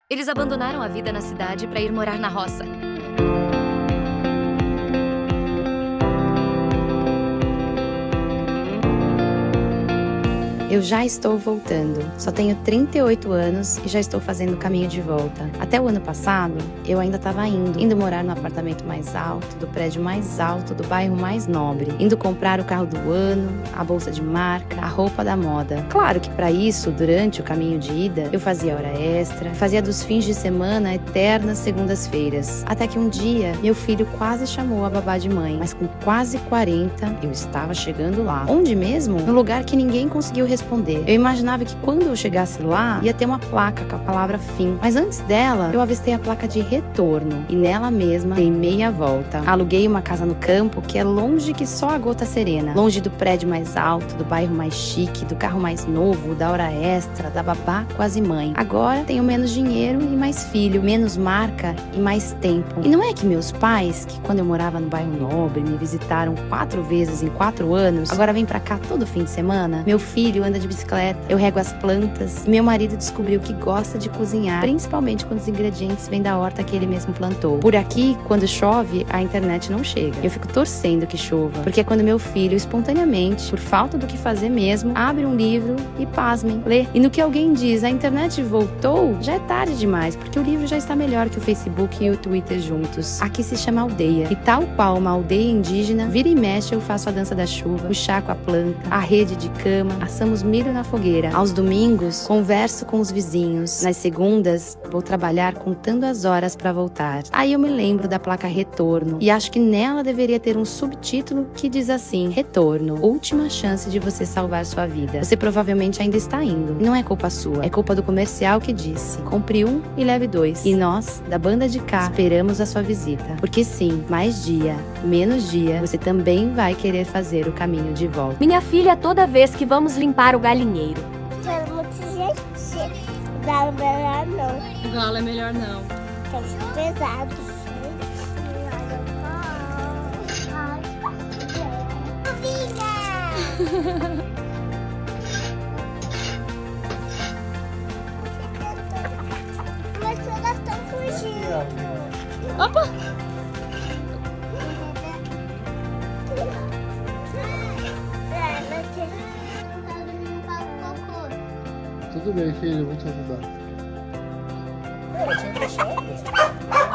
Eles abandonaram a vida na cidade para ir morar na roça. Eu já estou voltando. Só tenho 38 anos e já estou fazendo o caminho de volta. Até o ano passado, eu ainda estava indo morar no apartamento mais alto, do prédio mais alto, do bairro mais nobre. Indo comprar o carro do ano, a bolsa de marca, a roupa da moda. Claro que para isso, durante o caminho de ida, eu fazia hora extra, fazia dos fins de semana eternas segundas-feiras. Até que um dia, meu filho quase chamou a babá de mãe. Mas com quase 40, eu estava chegando lá. Onde mesmo? No lugar que ninguém conseguiu responder. Eu imaginava que quando eu chegasse lá, ia ter uma placa com a palavra fim. Mas antes dela, eu avistei a placa de retorno. E nela mesma, dei meia volta. Aluguei uma casa no campo que é longe que só a gota serena. Longe do prédio mais alto, do bairro mais chique, do carro mais novo, da hora extra, da babá quase mãe. Agora tenho menos dinheiro e mais filho, menos marca e mais tempo. E não é que meus pais, que quando eu morava no bairro nobre, me visitaram 4 vezes em 4 anos, agora vem pra cá todo fim de semana? Meu filho anda de bicicleta, eu rego as plantas. Meu marido descobriu que gosta de cozinhar, principalmente quando os ingredientes vêm da horta que ele mesmo plantou. Por aqui, quando chove, a internet não chega. Eu fico torcendo que chova, porque é quando meu filho, espontaneamente, por falta do que fazer mesmo, abre um livro e, pasmem, lê. E no que alguém diz, a internet voltou, já é tarde demais, porque o livro já está melhor que o Facebook e o Twitter juntos. Aqui se chama aldeia, e tal qual uma aldeia indígena, vira e mexe eu faço a dança da chuva, o chá com a planta, a rede de cama, assamos milho na fogueira. Aos domingos, converso com os vizinhos. Nas segundas, vou trabalhar contando as horas para voltar. Aí eu me lembro da placa retorno e acho que nela deveria ter um subtítulo que diz assim: retorno, última chance de você salvar sua vida. Você provavelmente ainda está indo. E não é culpa sua, é culpa do comercial que disse: compre um e leve 2. E nós, da banda de cá, esperamos a sua visita. Porque sim, mais dia, menos dia, você também vai querer fazer o caminho de volta. Minha filha, toda vez que vamos limpar o galinheiro. Tem muita gente. O galo é melhor não. O galo é melhor não. Tá muito pesado. Mas elas estão fugindo. Opa! Tudo bem, filho, eu vou te ajudar.